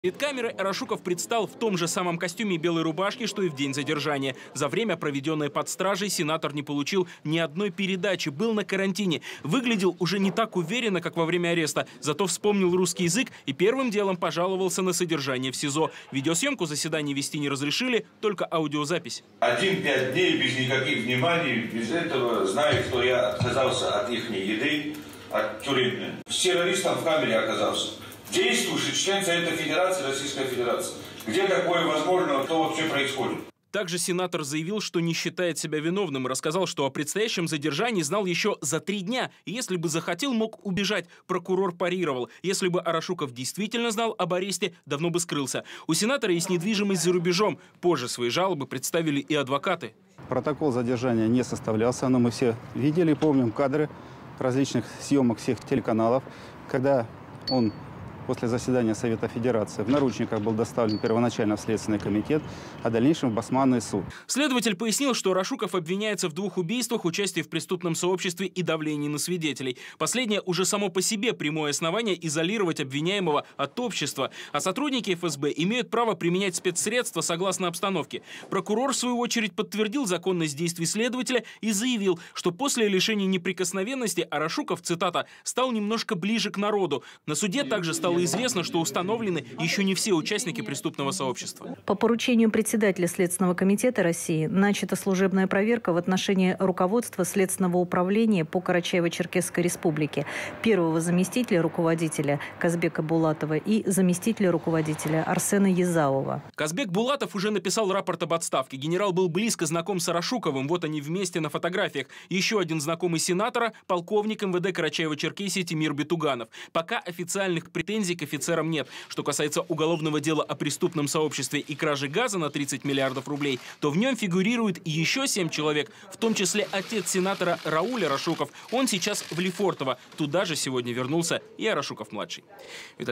Перед камерой Арашуков предстал в том же самом костюме и белой рубашке, что и в день задержания. За время, проведенное под стражей, сенатор не получил ни одной передачи, был на карантине. Выглядел уже не так уверенно, как во время ареста, зато вспомнил русский язык и первым делом пожаловался на содержание в СИЗО. Видеосъемку заседания вести не разрешили, только аудиозапись. 1-5 дней без никаких вниманий, без этого, зная, что я отказался от их еды, от тюремной. С террористом в камере оказался. Действующий член Совета Федерации, Российская Федерация. Где такое возможно, что вообще происходит? Также сенатор заявил, что не считает себя виновным и рассказал, что о предстоящем задержании знал еще за 3 дня. И если бы захотел, мог убежать. Прокурор парировал. Если бы Арашуков действительно знал об аресте, давно бы скрылся. У сенатора есть недвижимость за рубежом. Позже свои жалобы представили и адвокаты. Протокол задержания не составлялся, но мы все видели, помним кадры различных съемок всех телеканалов, когда он после заседания Совета Федерации в наручниках был доставлен первоначально в Следственный комитет, а в дальнейшем в Басманный суд. Следователь пояснил, что Арашуков обвиняется в 2 убийствах, участии в преступном сообществе и давлении на свидетелей. Последнее уже само по себе прямое основание изолировать обвиняемого от общества. А сотрудники ФСБ имеют право применять спецсредства согласно обстановке. Прокурор, в свою очередь, подтвердил законность действий следователя и заявил, что после лишения неприкосновенности Арашуков, цитата, «стал немножко ближе к народу». На суде также стало известно, что установлены еще не все участники преступного сообщества. По поручению председателя Следственного комитета России начата служебная проверка в отношении руководства Следственного управления по Карачаево-Черкесской республике, первого заместителя руководителя Казбека Булатова и заместителя руководителя Арсена Езауова. Казбек Булатов уже написал рапорт об отставке. Генерал был близко знаком с Арашуковым. Вот они вместе на фотографиях. Еще один знакомый сенатора – полковник МВД Карачаево-Черкесии Тимир Бетуганов. Пока официальных претензий к офицерам нет. Что касается уголовного дела о преступном сообществе и краже газа на 30 миллиардов рублей, то в нем фигурирует еще 7 человек, в том числе отец сенатора Рауль Арашуков. Он сейчас в Лефортово. Туда же сегодня вернулся и Арашуков-младший.